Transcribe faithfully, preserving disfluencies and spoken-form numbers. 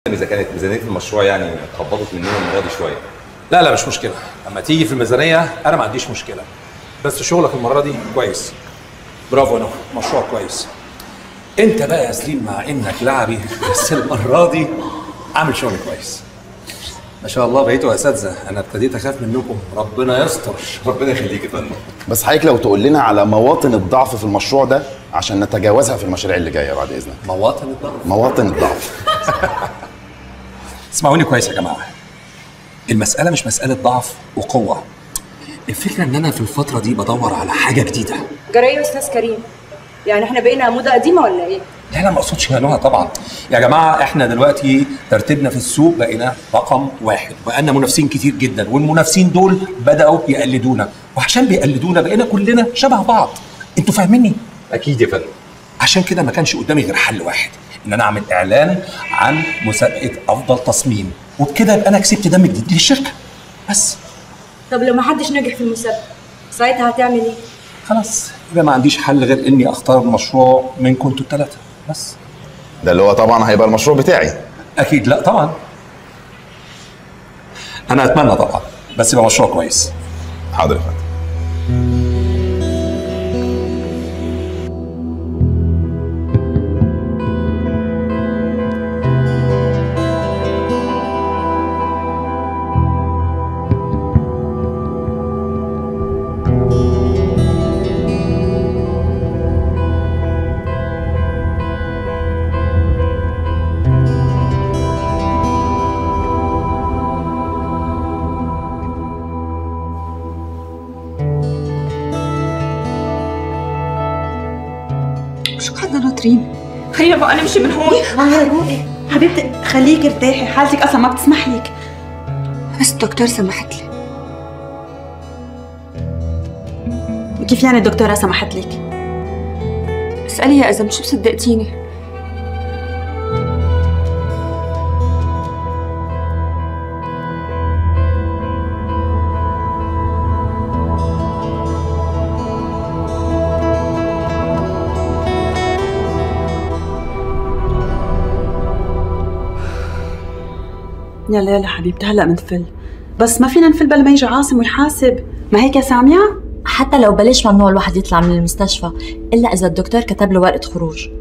اذا كانت ميزانيه المشروع يعني اتخبطت مننا المره دي شويه. لا لا مش مشكله، اما تيجي في الميزانيه انا ما عنديش مشكله، بس شغلك المره دي كويس. برافو نو، مشروع كويس. انت بقى يا سليم مع انك لعبي بس المره دي عامل شغل كويس. ما شاء الله بقيتوا اساتذه، انا ابتديت اخاف منكم، ربنا يستر. ربنا يخليك يا فندم. بس حضرتك لو تقول لنا على مواطن الضعف في المشروع ده عشان نتجاوزها في المشاريع اللي جايه بعد اذنك. مواطن الضعف؟ مواطن الضعف. اسمعوني كويس يا جماعه، المساله مش مساله ضعف وقوه، الفكره ان انا في الفتره دي بدور على حاجه جديده. جرايه يا استاذ كريم، يعني احنا بقينا موضه قديمه ولا ايه؟ لا لا ما اقصدش نوع طبعا يا جماعه، احنا دلوقتي ترتيبنا في السوق بقينا رقم واحد، وبقالنا منافسين كتير جدا، والمنافسين دول بداوا يقلدونا، وعشان بيقلدونا بقينا كلنا شبه بعض. انتوا فاهميني؟ اكيد يا فندم. عشان كده ما كانش قدامي غير حل واحد، ان انا اعمل اعلان عن مسابقه افضل تصميم، وبكده يبقى انا كسبت دم جديد للشركه بس. طب لو ما حدش نجح في المسابقه ساعتها هتعمل ايه؟ خلاص يبقى ما عنديش حل غير اني اختار مشروع منكم انتوا الثلاثه بس. ده اللي هو طبعا هيبقى المشروع بتاعي. اكيد لا طبعا، انا اتمنى طبعا، بس يبقى مشروع كويس. حاضر يا فندم. شو هذا ناطرين؟ خلينا بقى نمشي من هون. لا روقي حبيبتي، خليكي ارتاحي، حالتك اصلا ما بتسمح لك. بس الدكتور سمحت لي. كيف يعني الدكتوره سمحت لك؟ اسأليها إذا مش مصدقتيني. يلا يلا حبيبتي هلا بنفل، بس ما فينا نفل بلا ما يجي عاصم ويحاسب، ما هيك يا ساميه؟ حتى لو بلاش ممنوع الواحد يطلع من المستشفى الا اذا الدكتور كتب له ورقه خروج.